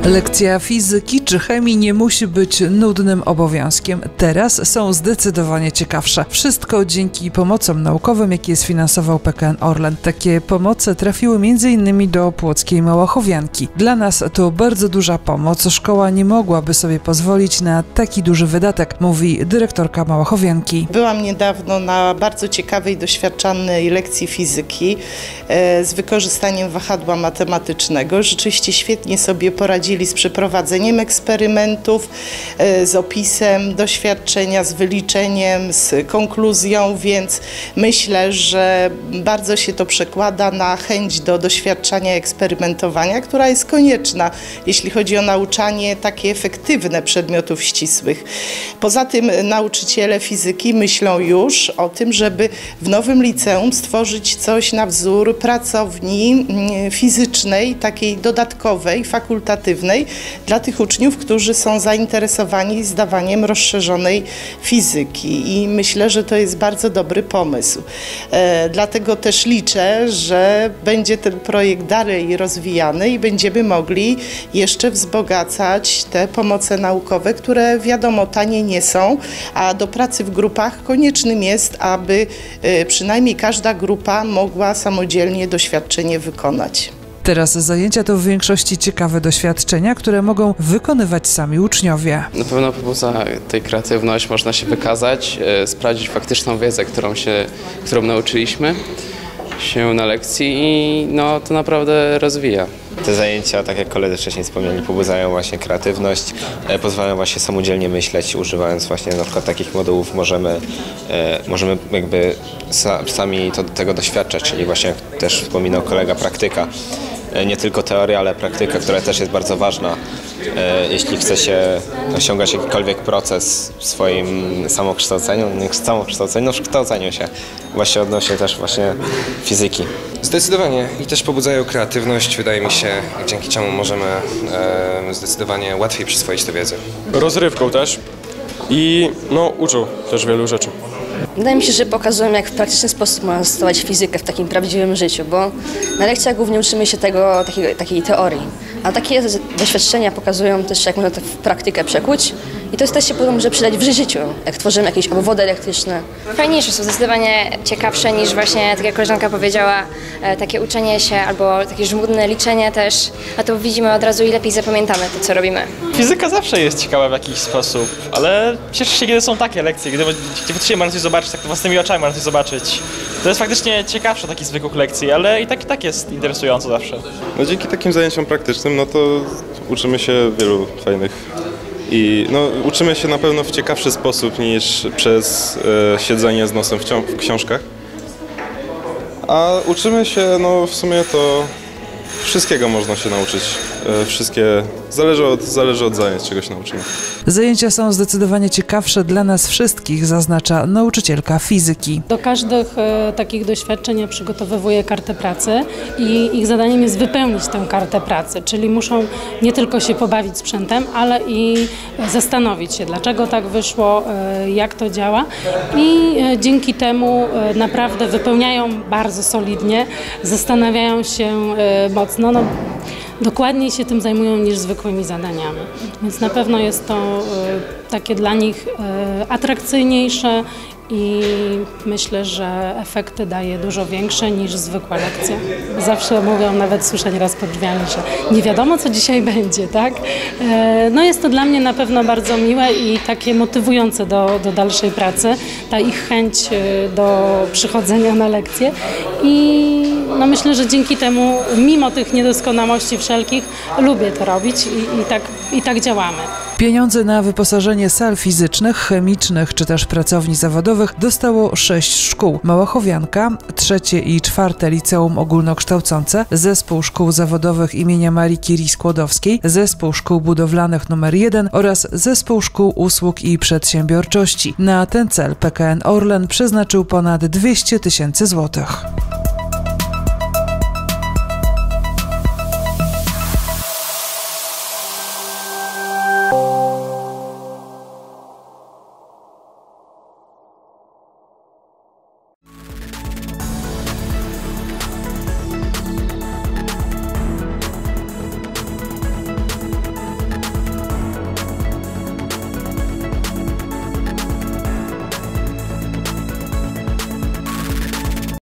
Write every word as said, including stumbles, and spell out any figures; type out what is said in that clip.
Lekcja fizyki czy chemii nie musi być nudnym obowiązkiem. Teraz są zdecydowanie ciekawsze. Wszystko dzięki pomocom naukowym, jakie sfinansował P K N Orlen. Takie pomoce trafiły między innymi do Płockiej Małachowianki. Dla nas to bardzo duża pomoc. Szkoła nie mogłaby sobie pozwolić na taki duży wydatek, mówi dyrektorka Małachowianki. Byłam niedawno na bardzo ciekawej, doświadczalnej lekcji fizyki e, z wykorzystaniem wahadła matematycznego. Rzeczywiście świetnie sobie poradzili z przeprowadzeniem eksperymentów, z opisem doświadczenia, z wyliczeniem, z konkluzją, więc myślę, że bardzo się to przekłada na chęć do doświadczania, eksperymentowania, która jest konieczna, jeśli chodzi o nauczanie takie efektywne przedmiotów ścisłych. Poza tym nauczyciele fizyki myślą już o tym, żeby w nowym liceum stworzyć coś na wzór pracowni fizycznej, takiej dodatkowej, fakultatywnej, dla tych uczniów, którzy są zainteresowani zdawaniem rozszerzonej fizyki i myślę, że to jest bardzo dobry pomysł. E, dlatego też liczę, że będzie ten projekt dalej rozwijany i będziemy mogli jeszcze wzbogacać te pomoce naukowe, które wiadomo tanie nie są, a do pracy w grupach koniecznym jest, aby e, przynajmniej każda grupa mogła samodzielnie doświadczenie wykonać. Teraz zajęcia to w większości ciekawe doświadczenia, które mogą wykonywać sami uczniowie. Na pewno pobudza tej kreatywność, można się wykazać, e, sprawdzić faktyczną wiedzę, którą, się, którą nauczyliśmy się na lekcji i no, to naprawdę rozwija. Te zajęcia, tak jak koledzy wcześniej wspomnieli, pobudzają właśnie kreatywność, e, pozwalają właśnie samodzielnie myśleć, używając właśnie na przykład takich modułów możemy, e, możemy jakby sa, sami to, tego doświadczać, czyli właśnie jak też wspominał kolega, praktyka. E, nie tylko teoria, ale praktyka, która też jest bardzo ważna, e, jeśli chce się osiągać jakikolwiek proces w swoim samokształceniu, nie samokształceniu, no w kształceniu się, właśnie odnośnie też właśnie fizyki. Zdecydowanie i też pobudzają kreatywność, wydaje mi się, dzięki czemu możemy e, zdecydowanie łatwiej przyswoić tę wiedzę. Rozrywką też i no, uczą też wielu rzeczy. Wydaje mi się, że pokazują, jak w praktyczny sposób można stosować fizykę w takim prawdziwym życiu, bo na lekcjach głównie uczymy się tego, takiej, takiej teorii, a takie doświadczenia pokazują też, jak można to w praktykę przekuć i to też się potem może przydać w życiu, jak tworzymy jakieś obwody elektryczne. Fajniejsze są, zdecydowanie ciekawsze niż właśnie, tak jak koleżanka powiedziała, takie uczenie się albo takie żmudne liczenie też, a to widzimy od razu i lepiej zapamiętamy to, co robimy. Fizyka zawsze jest ciekawa w jakiś sposób, ale cieszę się, kiedy są takie lekcje, gdy faktycznie można coś zobaczyć, tak to własnymi oczami można coś zobaczyć. To jest faktycznie ciekawsze takich zwykłych lekcji, ale i tak, i tak jest interesująco zawsze. No dzięki takim zajęciom praktycznym, no to uczymy się wielu fajnych i no, uczymy się na pewno w ciekawszy sposób niż przez e, siedzenie z nosem w, w książkach. A uczymy się, no w sumie to wszystkiego można się nauczyć. E, wszystkie, zależy od, zależy od zajęć, czego się nauczymy. Zajęcia są zdecydowanie ciekawsze dla nas wszystkich, zaznacza nauczycielka fizyki. Do każdych e, takich doświadczeń ja przygotowywuję kartę pracy i ich zadaniem jest wypełnić tę kartę pracy, czyli muszą nie tylko się pobawić sprzętem, ale i zastanowić się, dlaczego tak wyszło, e, jak to działa i e, dzięki temu e, naprawdę wypełniają bardzo solidnie, zastanawiają się e, mocno. No, dokładniej się tym zajmują niż zwykłymi zadaniami, więc na pewno jest to y, takie dla nich y, atrakcyjniejsze i myślę, że efekty daje dużo większe niż zwykła lekcja. Zawsze mówią, nawet słyszę nieraz pod drzwiami, że nie wiadomo, co dzisiaj będzie, tak? E, no jest to dla mnie na pewno bardzo miłe i takie motywujące do, do dalszej pracy, ta ich chęć do przychodzenia na lekcje i no myślę, że dzięki temu, mimo tych niedoskonałości wszelkich, lubię to robić i, i, tak, i tak działamy. Pieniądze na wyposażenie sal fizycznych, chemicznych czy też pracowni zawodowych dostało sześć szkół. Małachowianka, trzecie i czwarte liceum ogólnokształcące, zespół szkół zawodowych imienia Marii Curie Skłodowskiej, zespół szkół budowlanych numer jeden oraz zespół szkół usług i przedsiębiorczości. Na ten cel P K N Orlen przeznaczył ponad dwieście tysięcy złotych.